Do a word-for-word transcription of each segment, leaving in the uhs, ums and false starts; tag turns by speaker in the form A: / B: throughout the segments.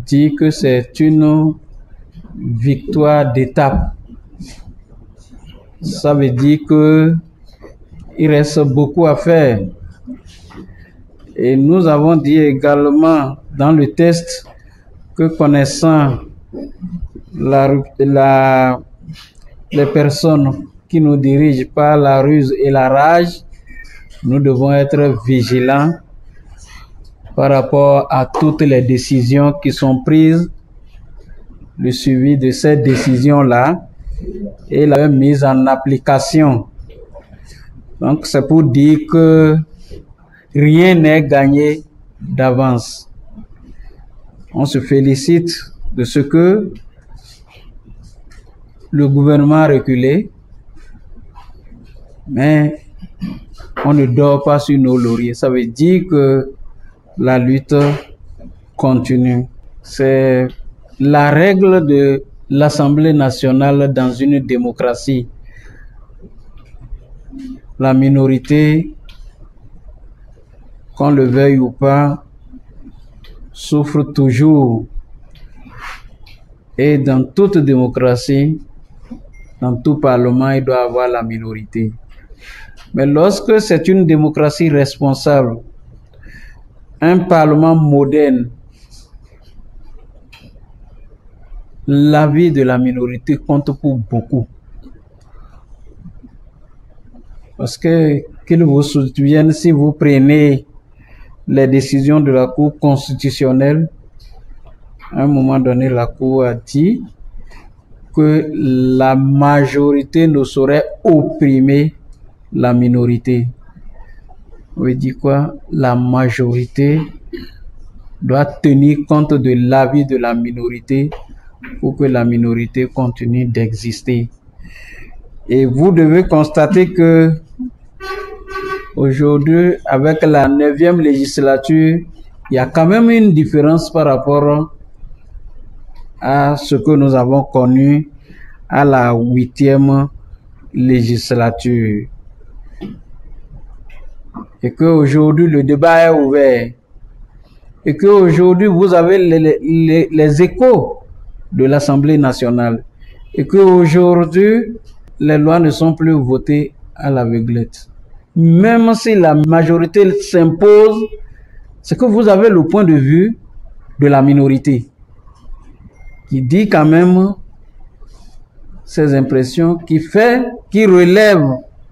A: dit que c'est une victoire d'étape. Ça veut dire que il reste beaucoup à faire. Et nous avons dit également dans le test que connaissant la, la, les personnes qui nous dirigent par la ruse et la rage, nous devons être vigilants par rapport à toutes les décisions qui sont prises, le suivi de ces décisions-là et la mise en application. Donc c'est pour dire que rien n'est gagné d'avance. On se félicite de ce que le gouvernement a reculé, mais on ne dort pas sur nos lauriers. Ça veut dire que la lutte continue. C'est la règle de l'Assemblée nationale dans une démocratie. La minorité, qu'on le veuille ou pas, souffre toujours. Et dans toute démocratie, dans tout parlement, il doit y avoir la minorité. Mais lorsque c'est une démocratie responsable, un parlement moderne, l'avis de la minorité compte pour beaucoup. Parce que, qu'il vous souvienne, si vous prenez les décisions de la Cour constitutionnelle, à un moment donné, la Cour a dit que la majorité ne saurait opprimer la minorité. On veut dire quoi? La majorité doit tenir compte de l'avis de la minorité pour que la minorité continue d'exister. Et vous devez constater que aujourd'hui, avec la neuvième législature, il y a quand même une différence par rapport à ce que nous avons connu à la huitième législature. Et qu'aujourd'hui, le débat est ouvert. Et qu'aujourd'hui, vous avez les, les, les échos de l'Assemblée nationale. Et qu'aujourd'hui, les lois ne sont plus votées à l'aveuglette. Même si la majorité s'impose, c'est que vous avez le point de vue de la minorité qui dit quand même ces impressions, qui fait, qui relève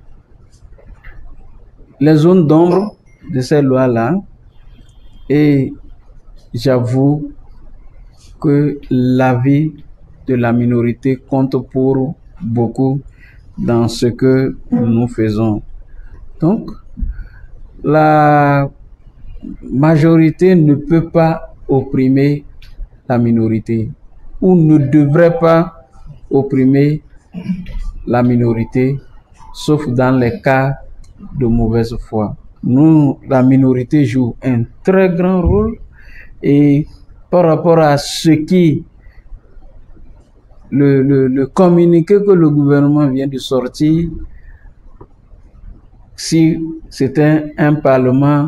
A: les zones d'ombre de ces lois-là. Et j'avoue que l'avis de la minorité compte pour beaucoup dans ce que nous faisons. Donc, la majorité ne peut pas opprimer la minorité ou ne devrait pas opprimer la minorité, sauf dans les cas de mauvaise foi. Nous, la minorité joue un très grand rôle et par rapport à ce qui, le, le, le communiqué que le gouvernement vient de sortir, si c'était un, un parlement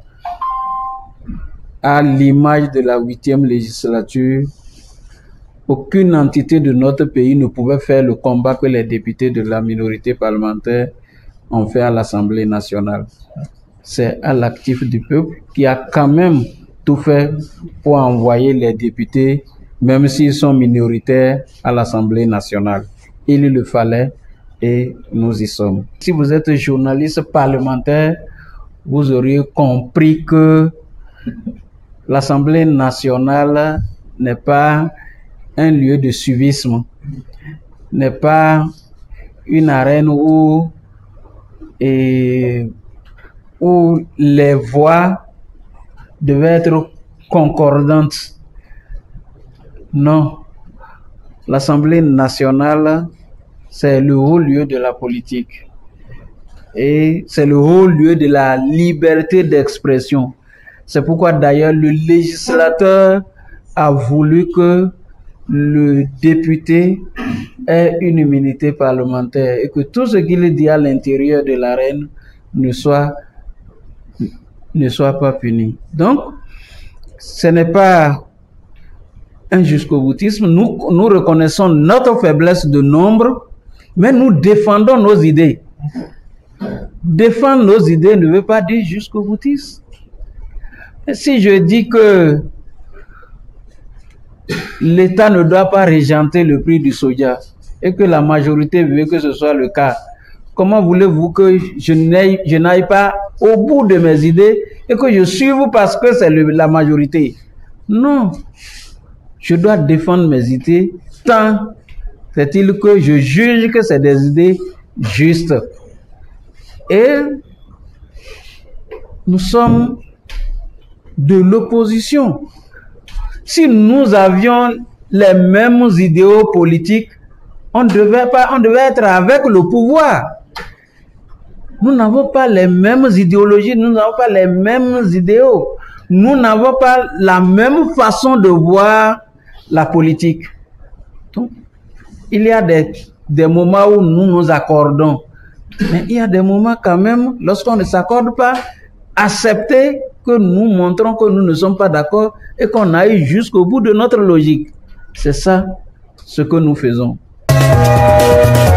A: à l'image de la huitième législature, aucune entité de notre pays ne pouvait faire le combat que les députés de la minorité parlementaire ont fait à l'Assemblée nationale. C'est à l'actif du peuple qui a quand même tout fait pour envoyer les députés, même s'ils sont minoritaires, à l'Assemblée nationale. Il le fallait et nous y sommes. Si vous êtes journaliste parlementaire, vous auriez compris que l'Assemblée nationale n'est pas un lieu de suivisme, n'est pas une arène où, et, où les voix devaient être concordantes. Non, l'Assemblée nationale, c'est le haut lieu de la politique et c'est le haut lieu de la liberté d'expression. C'est pourquoi d'ailleurs le législateur a voulu que le député ait une immunité parlementaire et que tout ce qu'il dit à l'intérieur de l'arène ne soit, ne soit pas puni. Donc, ce n'est pas un jusqu'au-boutisme. Nous, nous reconnaissons notre faiblesse de nombre, mais nous défendons nos idées. Défendre nos idées ne veut pas dire jusqu'au-boutisme. Si je dis que l'État ne doit pas régenter le prix du soja et que la majorité veut que ce soit le cas, comment voulez-vous que je n'aille, je n'aille pas au bout de mes idées et que je suive parce que c'est la majorité? Non. Je dois défendre mes idées tant c'est-il que je juge que c'est des idées justes. Et nous sommes de l'opposition. Si nous avions les mêmes idéaux politiques, on devait pas, on devait être avec le pouvoir. Nous n'avons pas les mêmes idéologies, nous n'avons pas les mêmes idéaux. Nous n'avons pas la même façon de voir la politique. Donc, il y a des, des moments où nous nous accordons. Mais il y a des moments quand même, lorsqu'on ne s'accorde pas, accepter que nous montrons que nous ne sommes pas d'accord et qu'on aille jusqu'au bout de notre logique. C'est ça ce que nous faisons.